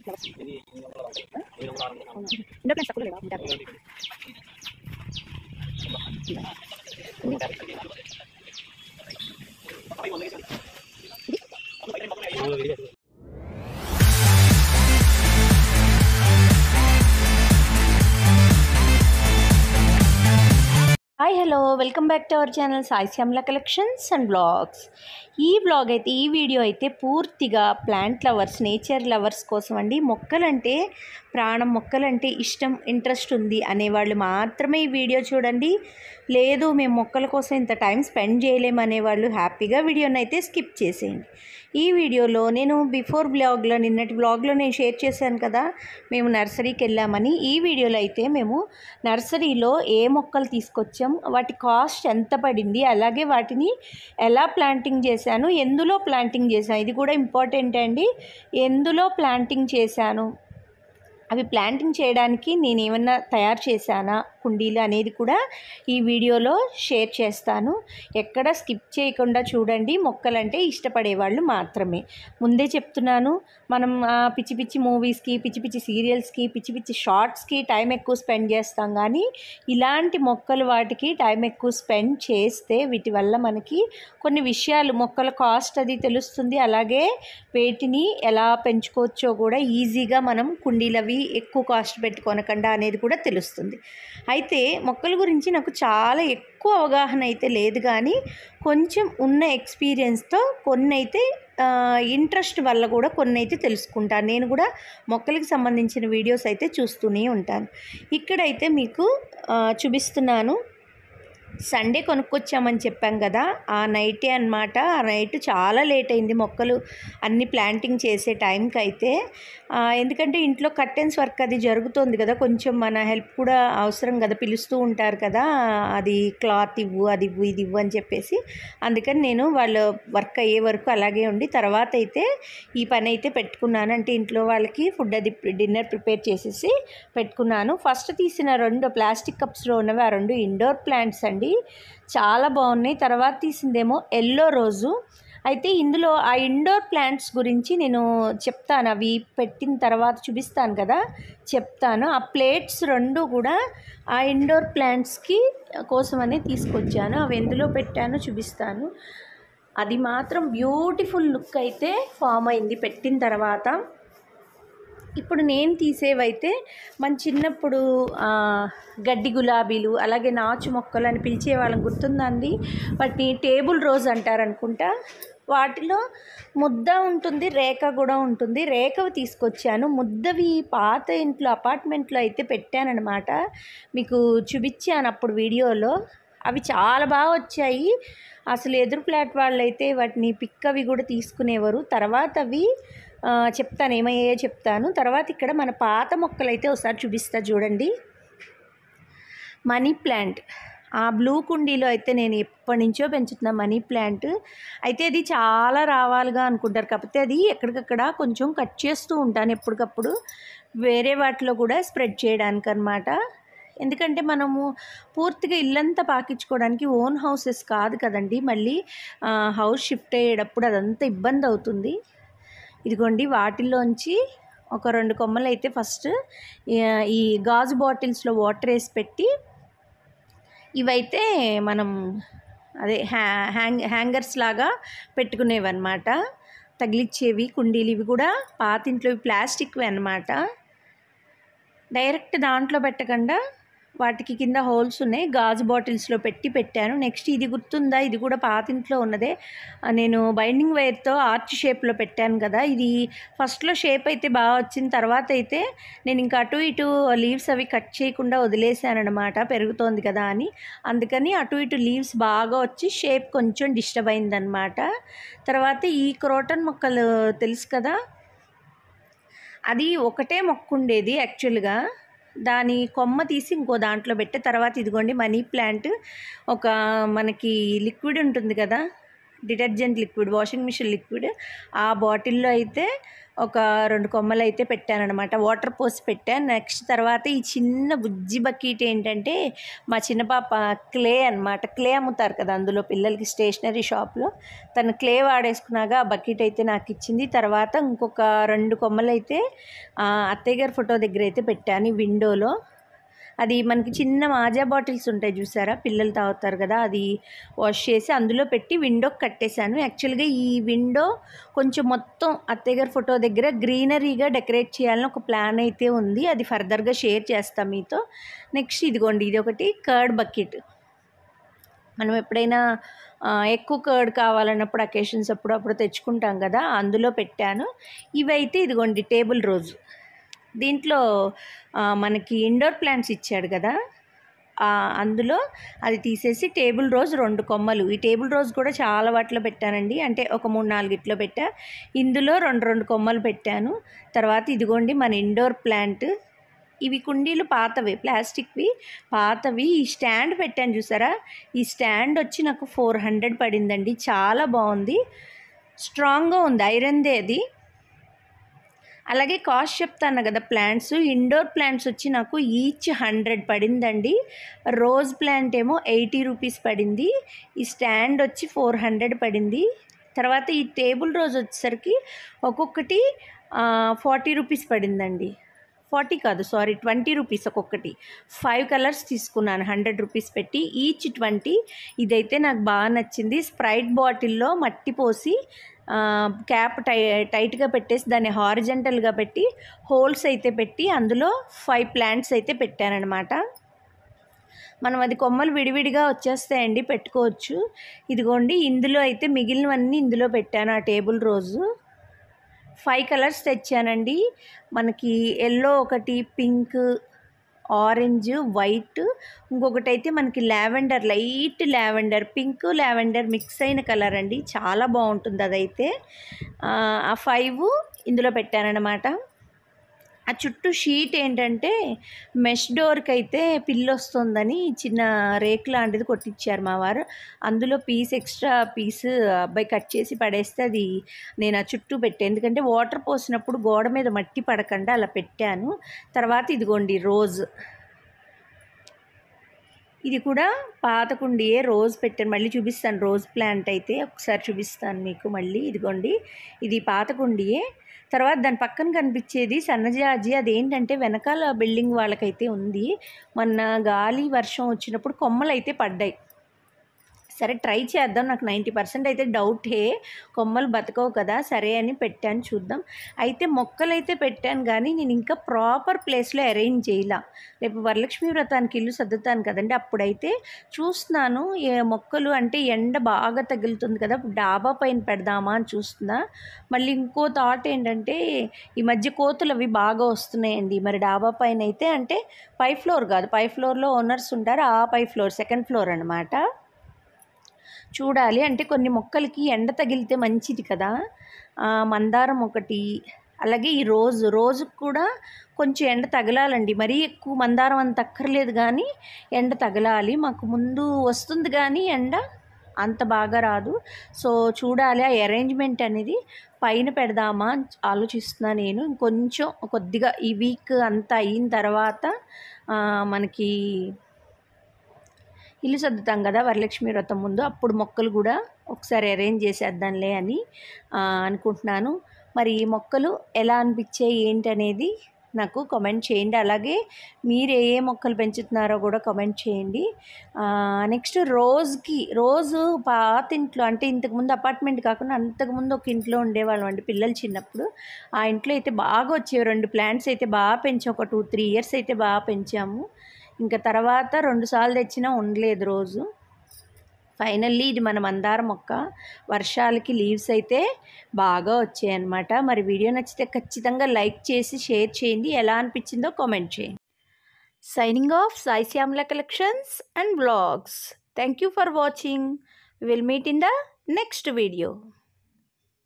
Indoor plants తక్కువ లేదా ఉంటారు. Hi hello welcome back to our channel Sai Shyamala collections and blogs. ఈ బ్లాగ్ అయితే ఈ వీడియో అయితే పూర్తిగా ప్లాంట్ లవర్స్, నేచర్ లవర్స్ కోసం అండి. మొక్కలంటే ప్రాణం, మొక్కలంటే ఇష్టం, ఇంట్రెస్ట్ ఉంది అనేవాళ్ళు మాత్రమే ఈ వీడియో చూడండి. లేదు మేము మొక్కల కోసం ఇంత టైం స్పెండ్ చేయలేము అనేవాళ్ళు హ్యాపీగా వీడియోని అయితే స్కిప్ చేసేయండి. ఈ వీడియోలో నేను బిఫోర్ బ్లాగ్లో, నిన్నటి బ్లాగ్లో నేను షేర్ చేశాను కదా మేము నర్సరీకి వెళ్ళామని. ఈ వీడియోలో అయితే మేము నర్సరీలో ఏ మొక్కలు తీసుకొచ్చాం, వాటి కాస్ట్ ఎంత పడింది, అలాగే వాటిని ఎలా ప్లాంటింగ్ చేశాను, ఎందులో ప్లాంటింగ్ చేశాను, ఇది కూడా ఇంపార్టెంట్ అండి. ఎందులో ప్లాంటింగ్ చేశాను, అవి ప్లాంటింగ్ చేయడానికి నేను ఏమన్నా తయారు చేశానా కుండీలు అనేది కూడా ఈ వీడియోలో షేర్ చేస్తాను. ఎక్కడ స్కిప్ చేయకుండా చూడండి. మొక్కలంటే ఇష్టపడేవాళ్ళు మాత్రమే. ముందే చెప్తున్నాను, మనం పిచ్చి పిచ్చి మూవీస్కి, పిచ్చి పిచ్చి సీరియల్స్కి, పిచ్చి పిచ్చి షార్ట్స్కి టైం ఎక్కువ స్పెండ్ చేస్తాం. కానీ ఇలాంటి మొక్కలు వాటికి టైం ఎక్కువ స్పెండ్ చేస్తే వీటి వల్ల మనకి కొన్ని విషయాలు, మొక్కల కాస్ట్ అది తెలుస్తుంది. అలాగే వీటిని ఎలా పెంచుకోవచ్చో కూడా ఈజీగా మనం కుండీలు అవి ఎక్కువ కాస్ట్ పెట్టుకోనకుండా అనేది కూడా తెలుస్తుంది. అయితే మొక్కల గురించి నాకు చాలా ఎక్కువ అవగాహన అయితే లేదు, కానీ కొంచెం ఉన్న ఎక్స్పీరియన్స్తో కొన్ని అయితే ఇంట్రెస్ట్ వల్ల కూడా కొన్ని అయితే తెలుసుకుంటాను. నేను కూడా మొక్కలకి సంబంధించిన వీడియోస్ అయితే చూస్తూనే ఉంటాను. ఇక్కడైతే మీకు చూపిస్తున్నాను. సండే కొనుక్కొచ్చామని చెప్పాం కదా, ఆ నైటే అన్నమాట. ఆ నైట్ చాలా లేట్ అయింది మొక్కలు అన్ని ప్లాంటింగ్ చేసే టైంకి అయితే. ఎందుకంటే ఇంట్లో కర్టెన్స్ వర్క్ అది జరుగుతుంది కదా, కొంచెం మన హెల్ప్ కూడా అవసరం కదా, పిలుస్తూ ఉంటారు కదా, అది క్లాత్ ఇవ్వు, అది ఇవ్వు, ఇది ఇవ్వు అని చెప్పేసి. అందుకని నేను వాళ్ళ వర్క్ అయ్యే వరకు అలాగే ఉండి తర్వాత అయితే ఈ పని అయితే పెట్టుకున్నాను. అంటే ఇంట్లో వాళ్ళకి ఫుడ్ అది డిన్నర్ ప్రిపేర్ చేసేసి పెట్టుకున్నాను. ఫస్ట్ తీసిన 2 ప్లాస్టిక్ కప్స్లో ఉన్నవి ఆ 2 ఇండోర్ ప్లాంట్స్ అండి, చాలా బాగున్నాయి. తర్వాత తీసిందేమో ఎల్లో రోజు. అయితే ఇందులో ఆ ఇండోర్ ప్లాంట్స్ గురించి నేను చెప్తాను, అవి పెట్టిన తర్వాత చూపిస్తాను కదా, చెప్తాను. ఆ ప్లేట్స్ 2 కూడా ఆ ఇండోర్ ప్లాంట్స్కి కోసమనే తీసుకొచ్చాను. అవి ఎందులో పెట్టానో చూపిస్తాను. అది మాత్రం బ్యూటిఫుల్ లుక్ అయితే ఫామ్ అయింది పెట్టిన తర్వాత. ఇప్పుడు నేను తీసేవైతే మన చిన్నప్పుడు గడ్డి గులాబీలు, అలాగే నాచు మొక్కలు అని పిలిచేవాళ్ళం, గుర్తుందండి. వాటిని టేబుల్ రోజ్ అంటారనుకుంటా. వాటిలో ముద్ద ఉంటుంది, రేఖ కూడా ఉంటుంది. రేఖవి తీసుకొచ్చాను. ముద్దవి పాత ఇంట్లో అపార్ట్మెంట్లో అయితే పెట్టానన్నమాట. మీకు చూపించాను అప్పుడు వీడియోలో. అవి చాలా బాగా వచ్చాయి. అసలు ఎదురు ఫ్లాట్ వాళ్ళు అయితే వాటిని పిక్కవి కూడా తీసుకునేవారు. తర్వాత అవి చెప్తాను, ఏమయ్యాయో చెప్తాను. తర్వాత ఇక్కడ మన పాత మొక్కలు అయితే ఒకసారి చూపిస్తా చూడండి. మనీ ప్లాంట్, ఆ బ్లూ కుండీలో అయితే నేను ఎప్పటి నుంచో పెంచుతున్నా మనీ ప్లాంట్. అయితే అది చాలా రావాలిగా అనుకుంటారు, కాకపోతే అది ఎక్కడికక్కడ కొంచెం కట్ చేస్తూ ఉంటాను ఎప్పటికప్పుడు, వేరే వాటిలో కూడా స్ప్రెడ్ చేయడానికి అన్నమాట. ఎందుకంటే మనము పూర్తిగా ఇల్లంతా పాకించుకోవడానికి ఓన్ హౌసెస్ కాదు కదండి, మళ్ళీ హౌస్ షిఫ్ట్ అయ్యేటప్పుడు అదంతా ఇబ్బంది అవుతుంది. ఇదిగోండి, వాటిల్లోంచి ఒక 2 కొమ్మలు అయితే ఫస్ట్ ఈ గాజు బాటిల్స్లో వాటర్ వేసి పెట్టి, ఇవైతే మనం అదే హ్యాంగర్స్ లాగా పెట్టుకునేవన్నమాట, తగిలిచ్చేవి కుండీలు. ఇవి కూడా పాతింట్లో ప్లాస్టిక్వి అన్నమాట. డైరెక్ట్ దాంట్లో పెట్టకుండా వాటికి కింద హోల్స్ ఉన్నాయి, గాజు బాటిల్స్లో పెట్టాను. నెక్స్ట్ ఇది గుర్తుందా, ఇది కూడా పాతింట్లో ఉన్నదే. నేను బైండింగ్ వైర్తో ఆర్చ్ షేప్లో పెట్టాను కదా, ఇది ఫస్ట్లో షేప్ అయితే బాగా వచ్చింది. తర్వాత అయితే నేను ఇంకా అటు ఇటు లీవ్స్ అవి కట్ చేయకుండా వదిలేసాను అనమాట, పెరుగుతోంది కదా అని. అందుకని అటు ఇటు లీవ్స్ బాగా వచ్చి షేప్ కొంచెం డిస్టర్బ్ అయిందనమాట. తర్వాత ఈ క్రోటన్ మొక్కలు తెలుసు కదా, అది ఒకటే మొక్క ఉండేది యాక్చువల్గా. దాని కొమ్మ తీసి ఇంకో దాంట్లో పెట్టే తర్వాత ఇదిగోండి మనీ ప్లాంట్. ఒక మనకి లిక్విడ్ ఉంటుంది కదా, detergent liquid, washing machine liquid, ఆ బాటిల్లో అయితే ఒక 2 కొమ్మలైతే పెట్టాననమాట. వాటర్ పోసి పెట్టాను. నెక్స్ట్ తర్వాత ఈ చిన్న బుజ్జి బకెట్ ఏంటంటే మా చిన్న పాప క్లే అనమాట. క్లే అమ్ముతారు కదా అందులో పిల్లలకి స్టేషనరీ షాప్‌లో. తను క్లే వాడేసుకున్నాక ఆ బకెట్ అయితే నాకిచ్చింది. తర్వాత ఇంకొక 2 కొమ్మలైతే అత్తయ్య గారి ఫోటో దగ్గర అయితే పెట్టాను ఈ విండోలో. అది మనకి చిన్న మాజా బాటిల్స్ ఉంటాయి చూసారా, పిల్లలు తాగుతారు కదా, అది వాష్ చేసి అందులో పెట్టి విండోకి కట్టేశాను. యాక్చువల్గా ఈ విండో కొంచెం మొత్తం అత్తయ్య గారి ఫోటో దగ్గర గ్రీనరీగా డెకరేట్ చేయాలని ఒక ప్లాన్ అయితే ఉంది. అది ఫర్దర్గా షేర్ చేస్తాం మీతో. నెక్స్ట్ ఇదిగోండి, ఇది ఒకటి కర్డ్ బకెట్. మనం ఎప్పుడైనా ఎక్కువ కర్డ్ కావాలన్నప్పుడు అకేషన్స్ అప్పుడు తెచ్చుకుంటాం కదా, అందులో పెట్టాను. ఇవైతే ఇదిగోండి టేబుల్ రోజ్. దీంట్లో మనకి ఇండోర్ ప్లాంట్స్ ఇచ్చాడు కదా, అందులో అది తీసేసి టేబుల్ రోజ్ 2 కొమ్మలు. ఈ టేబుల్ రోజ్ కూడా చాలా వాటిలో పెట్టానండి, అంటే ఒక 3-4 ఇట్లో పెట్టా. ఇందులో 2 కొమ్మలు పెట్టాను. తర్వాత ఇదిగోండి మన ఇండోర్ ప్లాంట్. ఇవి కుండీలు పాతవి, ప్లాస్టిక్వి పాతవి. ఈ స్టాండ్ పెట్టాను చూసారా, ఈ స్టాండ్ వచ్చి నాకు 400 పడిందండి. చాలా బాగుంది, స్ట్రాంగ్గా ఉంది, ఐరన్దే అది. అలాగే కాస్ట్ చెప్తాను కదా, ప్లాంట్స్ ఇండోర్ ప్లాంట్స్ వచ్చి నాకు ఈచ్ 100 పడిందండి. రోజ్ ప్లాంట్ ఏమో 80 రూపీస్ పడింది. ఈ స్టాండ్ వచ్చి 400 పడింది. తర్వాత ఈ టేబుల్ రోజ్ వచ్చేసరికి ఒక్కొక్కటి 40 రూపీస్ పడిందండి. 40 కాదు, సారీ, 20 రూపీస్ ఒక్కొక్కటి. 5 కలర్స్ తీసుకున్నాను 100 రూపీస్ పెట్టి, ఈచ్ 20. ఇదైతే నాకు బాగా నచ్చింది. స్ప్రైట్ బాటిల్లో మట్టి పోసి క్యాప్ టైట్గా పెట్టేసి దాన్ని హారిజంటల్గా పెట్టి హోల్స్ అయితే పెట్టి అందులో 5 ప్లాంట్స్ అయితే పెట్టానన్నమాట. మనం అది కొమ్మలు విడివిడిగా వచ్చేస్తాయండి, పెట్టుకోవచ్చు. ఇదిగోండి, ఇందులో అయితే మిగిలినవన్నీ ఇందులో పెట్టాను. ఆ టేబుల్ రోజు 5 కలర్స్ తెచ్చానండి. మనకి ఎల్లో ఒకటి, పింక్, ఆరెంజ్, వైట్, ఇంకొకటి అయితే మనకి lavender, light lavender, pink lavender mix అయిన కలర్ అండి, చాలా బాగుంటుంది అదైతే. ఆ 5 ఇందులో పెట్టానన్నమాట. ఆ చుట్టూ షీట్ ఏంటంటే మెష్ డోర్కి అయితే పిల్లు వస్తుందని చిన్న రేక్ లాంటిది కొట్టించారు మా వారు. అందులో ఎక్స్ట్రా పీస్ అబ్బాయి కట్ చేసి పడేస్తే అది నేను ఆ చుట్టూ పెట్టాను, ఎందుకంటే వాటర్ పోసినప్పుడు గోడ మీద మట్టి పడకుండా అలా పెట్టాను. తర్వాత ఇదిగోండి రోజ్, ఇది కూడా పాత కుండియే, రోజ్ పెట్టాను. మళ్ళీ చూపిస్తాను, రోజ్ ప్లాంట్ అయితే ఒకసారి చూపిస్తాను మీకు మళ్ళీ. ఇదిగోండి, ఇది పాత కుండియే. తర్వాత దాని పక్కన కనిపించేది సన్నజాజి. అదేంటంటే వెనకాల బిల్డింగ్ వాళ్ళకైతే ఉంది. మొన్న గాలి వర్షం వచ్చినప్పుడు కొమ్మలు అయితే పడ్డాయి. సరే ట్రై చేద్దాం, నాకు 90% అయితే డౌటే, కొమ్మలు బతకవు కదా, సరే అని పెట్టాను, చూద్దాం. అయితే మొక్కలైతే పెట్టాను కానీ నేను ఇంకా ప్రాపర్ ప్లేస్లో అరేంజ్ చేయాల. రేపు వరలక్ష్మి వ్రతానికి ఇల్లు సర్దుతాను కదండి, అప్పుడైతే చూస్తున్నాను ఏ మొక్కలు అంటే ఎండ బాగా తగులుతుంది కదా, డాబా పైన పెడదామా అని చూస్తున్నా. మళ్ళీ ఇంకో థాట్ ఏంటంటే ఈ మధ్య కోతులు అవి బాగా వస్తున్నాయండి. మరి డాబా పైన అయితే అంటే పై ఫ్లోర్ కాదు, పై ఫ్లోర్లో ఓనర్స్ ఉంటారు, ఆ పై ఫ్లోర్ సెకండ్ ఫ్లోర్ అనమాట. చూడాలి, అంటే కొన్ని మొక్కలకి ఎండ తగిలితే మంచిది కదా. మందారం ఒకటి, అలాగే ఈ రోజుకు కూడా కొంచెం ఎండ తగలాలండి. మరీ ఎక్కువ మందారం అంత అక్కర్లేదు కానీ ఎండ తగలాలి. మాకు ముందు వస్తుంది కానీ ఎండ అంత బాగా రాదు. సో చూడాలి, ఆ అరేంజ్మెంట్ అనేది పైన పెడదామా ఆలోచిస్తున్నా నేను. ఇంకొంచెం కొద్దిగా ఈ వీక్ అంతా అయిన తర్వాత మనకి ఇల్లు సర్దుతాం కదా వరలక్ష్మి వ్రతం ముందు, అప్పుడు మొక్కలు కూడా ఒకసారి అరేంజ్ చేసేద్దాంలే అని అనుకుంటున్నాను. మరి ఈ మొక్కలు ఎలా అనిపించాయి ఏంటనేది నాకు కామెంట్ చేయండి. అలాగే మీరు ఏ మొక్కలు పెంచుతున్నారో కూడా కామెంట్ చేయండి. నెక్స్ట్ రోజు పాత ఇంట్లో, అంటే ఇంతకుముందు అపార్ట్మెంట్ కాకుండా అంతకుముందు ఒక ఇంట్లో ఉండేవాళ్ళం అండి పిల్లలు చిన్నప్పుడు. ఆ ఇంట్లో అయితే బాగా వచ్చేవి, 2 ప్లాంట్స్ అయితే బాగా పెంచాం, ఒక 2-3 ఇయర్స్ అయితే బాగా పెంచాము. ఇంకా తర్వాత 2 సార్లు తెచ్చినా ఉండలేదు రోజు. ఫైనల్లీ ఇది మన మందార మొక్క, వర్షాలకి లీవ్స్ అయితే బాగా వచ్చాయన్నమాట. మరి వీడియో నచ్చితే ఖచ్చితంగా లైక్ చేసి షేర్ చేయండి, ఎలా అనిపించిందో కామెంట్ చేయండి. Signing off Sai Shyamala collections and blogs. Thank you for watching. We will meet in the next video.